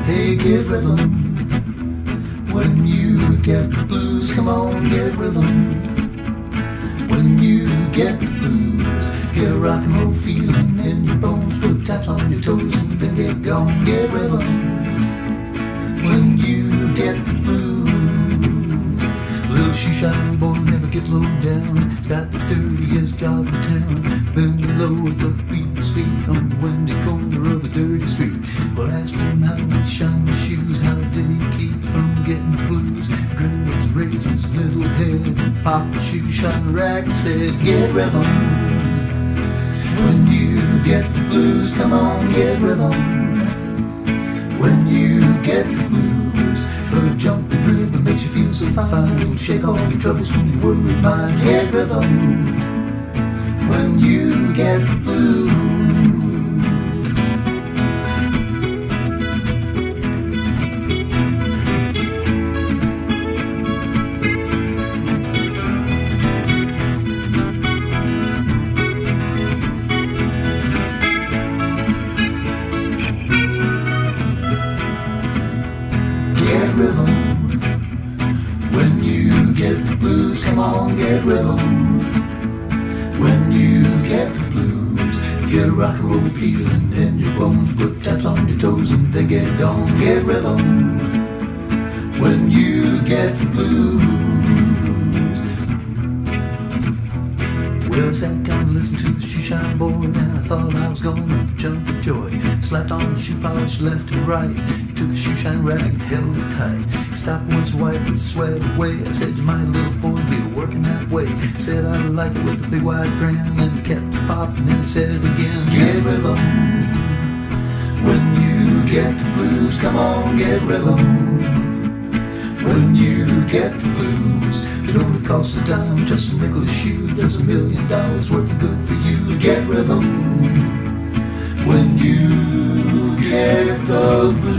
Hey, get rhythm. When you get the blues, come on, get rhythm. When you get the blues, get a rock and roll feeling in your bones. Put taps on your toes and then get gone, get rhythm. When you get the blues, little shoe-shine boy never get low down. He's got the dirtiest job in town, bending low at the people's feet on the windy corner of a dirty street. Well, ask him how he shine his shoes, how did he keep from getting the blues? Grin was raised his little head and popped the shoe-shine rag and said, get rhythm. When you get the blues, come on, get rhythm. When you get the blues, a jumping rhythm makes you feel so fine. It'll shake all your troubles from your worried mind. Get rhythm. When you get the blues. Get rhythm. When you get the blues, come on, get rhythm. When you get the blues, get a rock and roll feeling in your bones. Put taps on your toes and then get gone, get rhythm. When you get the blues. Well, I sat down and listened to the shoe-shine boy, and I thought I was gonna jump with joy. Slapped on the shoe polish left and right. He took a shoe-shine rag and held it tight. He stopped once to wipe the sweat away. I said, you might, little boy, be working that way. He said, I like it with a big wide grin, and he kept it popping, and he said it again. Get rhythm. When you get the blues, come on, get rhythm. When you get the blues, it only costs a dime, just a nickel a shoe. There's $1 million worth of good for you. Get rhythm. When you get the blues.